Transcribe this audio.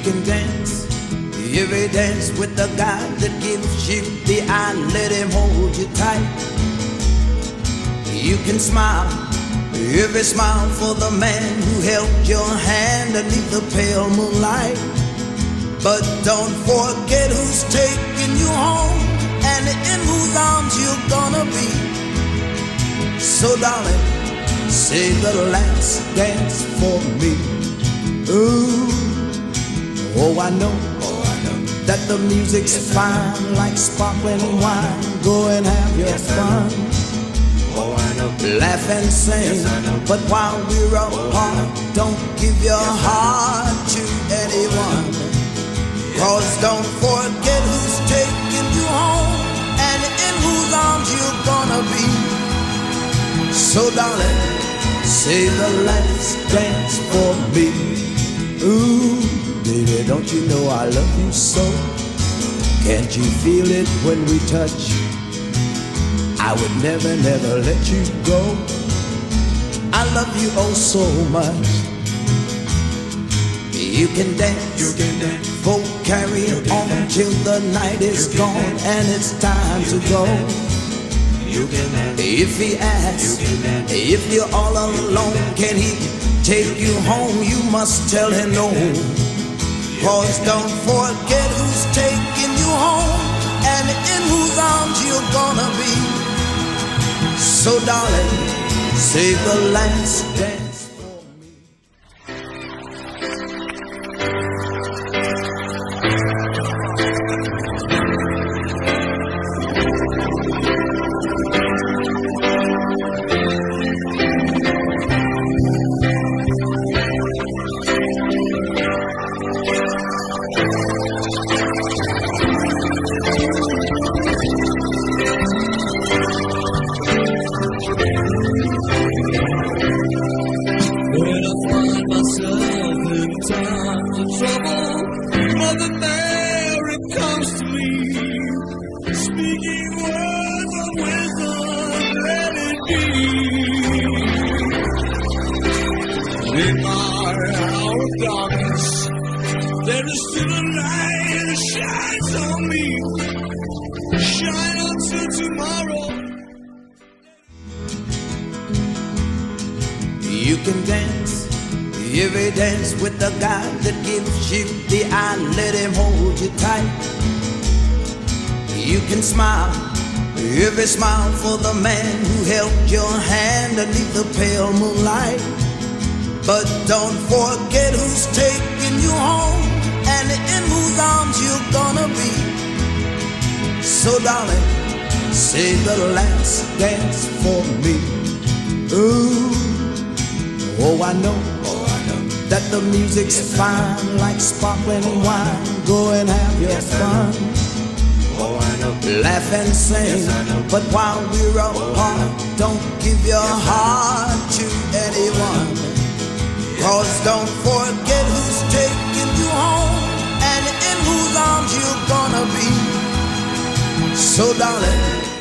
can dance, every dance with the guy that gives you the eye, let him hold you tight. You can smile, every smile for the man who held your hand beneath the pale moonlight. But don't forget who's taking you home and in whose arms you're gonna be. So darling, say the last dance for me. Ooh, oh I know that the music's fine like sparkling wine. Go and have your fun. Laugh and sing, but while we're apart, don't give your heart to anyone. Cause don't forget who's taking you home and in whose arms you're gonna be. So darling, say the last dance for me. Ooh, baby, don't you know I love you so? Can't you feel it when we touch? I would never, never let you go. I love you oh so much. You can dance, folk carry on till the night is gone and it's time to go. If he asks, if you're all alone, can he take you home? You must tell him no. Cause don't forget who's taking you home and in whose arms you're gonna be. So darling, say the last dance for me. In my hour of darkness, there is still a light that shines on me. Shine until tomorrow. You can dance, every dance with the guy that gives you the eye, let him hold you tight. You can smile, every smile for the man who held your hand beneath the pale moonlight. But don't forget who's taking you home and in whose arms you're gonna be. So darling, say the last dance for me. Ooh, oh I know that the music's fine like sparkling wine. Go and have your fun. Laugh and sing, but while we're apart, don't give your heart to anyone. Cause don't forget who's taking you home and in whose arms you're gonna be. So darling,